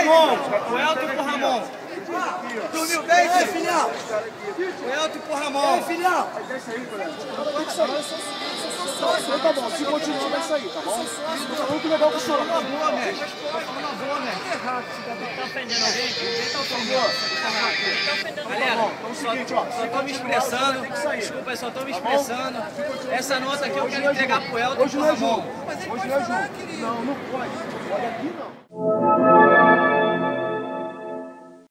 Ramon. O Elton pro Ramon. Dormiu bem, filhão? O Elton pro Ramon. Filhão. Tá bom, se continuar vai sair, tá bom? Tá muito legal com o senhor. Tá boa, mestre. Tá boa, mestre. Tá ofendendo alguém? Ninguém tá ofendendo. Galera, só tô me expressando. Desculpa, eu só tô me expressando. Essa nota aqui eu quero entregar pro Elton e pro Ramon. Hoje não é jogo. Não, não pode. Pode aqui não.